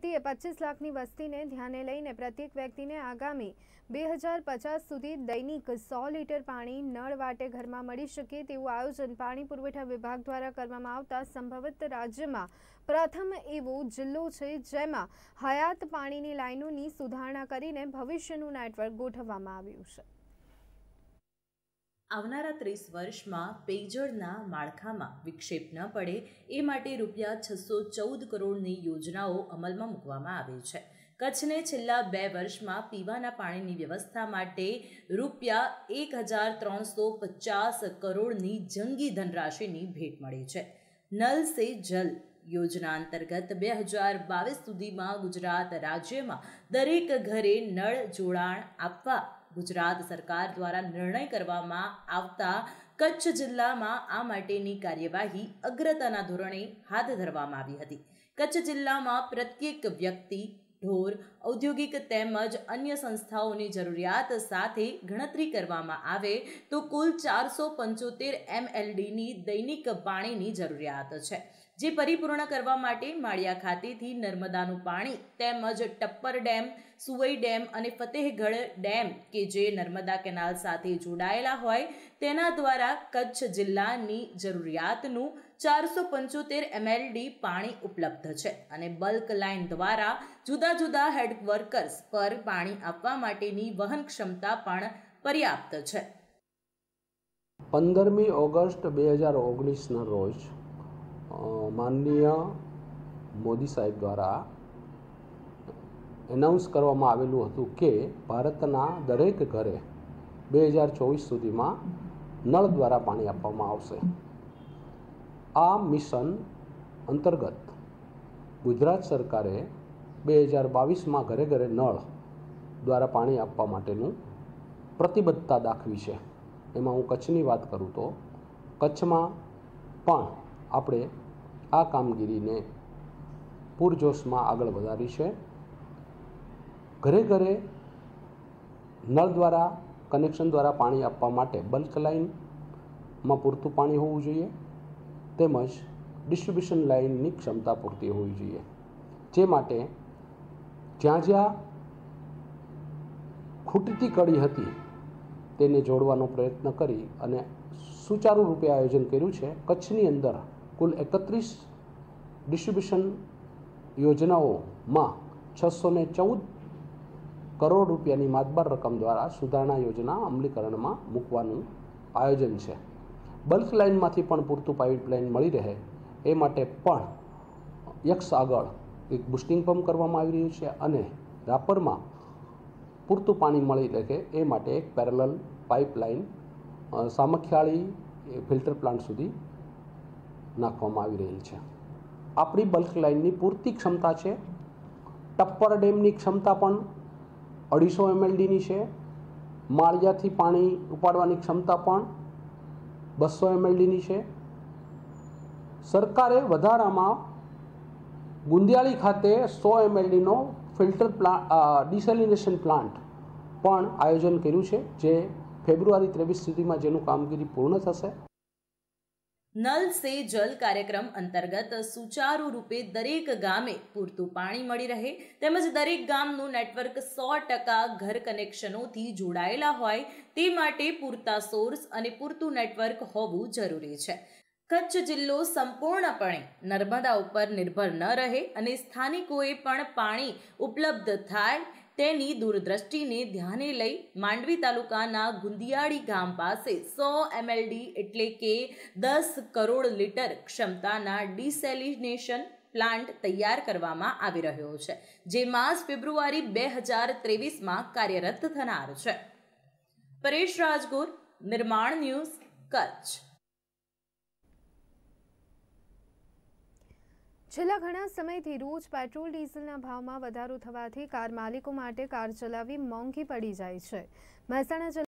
25 લાખની વસ્તીને ધ્યાને લઈને પ્રત્યેક વ્યક્તિને આગામી 2050 સુધી દૈનિક 100 લીટર પાણી નળ વાટે ઘરમાં મળી શકે તેવું આયોજન પાણી પુરવઠા વિભાગ દ્વારા કરવામાં આવતા સંભવત રાજ્યમાં પ્રથમ એવો જિલ્લો છે જેમાં હયાત પાણીની લાઇનોની સુધારણા કરીને ભવિષ્યનું નેટવર્ક ગોઠવવામાં આવ્યું છે। આવનારા 30 વર્ષમાં પેયજળના માળખામાં વિક્ષેપ ન પડે એ માટે રૂપિયા 614 કરોડની યોજનાઓ અમલમાં મૂકવામાં આવી છે। કચ્છને છેલ્લા 2 વર્ષમાં પીવાના પાણીની વ્યવસ્થા માટે રૂપિયા 1350 કરોડની જંગી ધનરાશિની ભેટ મળી છે। નલ સે જલ યોજના અંતર્ગત 2022 સુધીમાં ગુજરાત રાજ્યમાં દરેક ઘરે નળ જોડાણ આપવા ગુજરાત સરકાર દ્વારા નિર્ણય કરવામાં આવતા કચ્છ જિલ્લામાં આ માટેની કાર્યવાહી અગ્રતાના ધોરણે હાથ ધરવામાં આવી હતી। કચ્છ જિલ્લામાં પ્રત્યેક વ્યક્તિ, ઢોર, ઔદ્યોગિક તેમજ અન્ય સંસ્થાઓની જરૂરિયાત સાથે ગણતરી કરવામાં આવે તો કુલ 475 MLDની દૈનિક પાણીની જરૂરિયાત છે, જે પરિપૂર્ણ કરવા માટે માળિયા ખાતેથી નર્મદાનું પાણી તેમજ ટપ્પર ડેમ, સુવઈ ડેમ અને ફતેહગઢ ડેમ કે જે નર્મદા કેનાલ સાથે જોડાયેલા હોય તેના દ્વારા કચ્છ જિલ્લાની જરૂરિયાતનું 475 MLD પાણી ઉપલબ્ધ છે અને બલ્ક લાઇન દ્વારા જુદા જુદા હેડ વર્કર્સ પર પાણી આપવા માટેની વહન ક્ષમતા પણ પર્યાપ્ત છે। 15મી ઓગસ્ટ 2019ના રોજ માનનીય મોદી સાહેબ દ્વારા એનાઉન્સ કરવામાં આવેલું હતું કે ભારતના દરેક ઘરે 2024 સુધીમાં નળ દ્વારા પાણી આપવામાં આવશે। આ મિશન અંતર્ગત ગુજરાત સરકારે 2022માં ઘરે ઘરે નળ દ્વારા પાણી આપવા માટેનું પ્રતિબદ્ધતા દાખવી છે। એમાં હું કચ્છની વાત કરું તો કચ્છમાં પણ આપણે આ કામગીરીને પૂરજોશમાં આગળ વધારી છે। ઘરે ઘરે નળ દ્વારા કનેક્શન દ્વારા પાણી આપવા માટે બલ્ક લાઇનમાં પૂરતું પાણી હોવું જોઈએ તેમજ ડિસ્ટ્રીબ્યુશન લાઇનની ક્ષમતા પૂરતી હોવી જોઈએ, જે માટે જ્યાં જ્યાં ખૂટતી કડી હતી તેને જોડવાનો પ્રયત્ન કરી અને સુચારુ રૂપે આયોજન કર્યું છે। કચ્છની અંદર કુલ 31 ડિસ્ટ્રીબ્યુશન યોજનાઓમાં 614 કરોડ રૂપિયાની માતબાર રકમ દ્વારા સુધારણા યોજના અમલીકરણમાં મૂકવાનું આયોજન છે। બલ્ક લાઇનમાંથી પણ પૂરતું પાઇપલાઇન મળી રહે એ માટે પણ યક્ષ આગળ એક બુસ્ટિંગ પંપ કરવામાં આવી રહ્યું છે અને રાપરમાં પૂરતું પાણી મળી રહે એ માટે એક parallel pipeline Samakhiyali filter plant સુધી નાખવામાં આવી રહેલ છે। આપણી બલ્ક લાઇનની પૂરતી ક્ષમતા છે। ટપ્પર ડેમની ક્ષમતા પણ 250 MLDની છે। માળિયાથી પાણી ઉપાડવાની ક્ષમતા પણ 200 MLDની છે। સરકારે વધારામાં ગુંદિયાળી ખાતે 100 MLDનો ફિલ્ટર ડિસેલિનેશન પ્લાન્ટ પણ આયોજન કર્યું છે, જે ફેબ્રુઆરી 23 સુધીમાં જેનું કામગીરી પૂર્ણ થશે। નલ સે જલ કાર્યક્રમ અંતર્ગત સુચારુ રૂપે દરેક ગામે પૂરતું પાણી મળી રહે તેમજ દરેક ગામનું નેટવર્ક 100% ઘર કનેક્શનોથી જોડાયેલા હોય તે માટે પૂરતા સોર્સ અને પૂરતું નેટવર્ક હોવું જરૂરી છે। કચ્છ જિલ્લો સંપૂર્ણપણે નર્મદા ઉપર નિર્ભર ન રહે અને સ્થાનિકોએ પણ પાણી ઉપલબ્ધ થાય તેની દૂરદ્રષ્ટિને ધ્યાને લઈ માંડવી તાલુકાના ગુંદિયાળી ગામ પાસે 100 MLD એટલે કે 10 કરોડ લીટર ક્ષમતાના ડિસેલિનેશન પ્લાન્ટ તૈયાર કરવામાં આવી રહ્યો છે, જે માસ ફેબ્રુઆરી 2023માં કાર્યરત થનાર છે। પરેશ રાજગોર, નિર્માણ ન્યૂઝ, કચ્છ। છેલ્લા ઘણા સમયથી રોજ પેટ્રોલ ડીઝલના ભાવમાં વધારો થવાથી કાર માલિકો માટે કાર ચલાવવી મોંઘી પડી જાય છે। મહેસાણા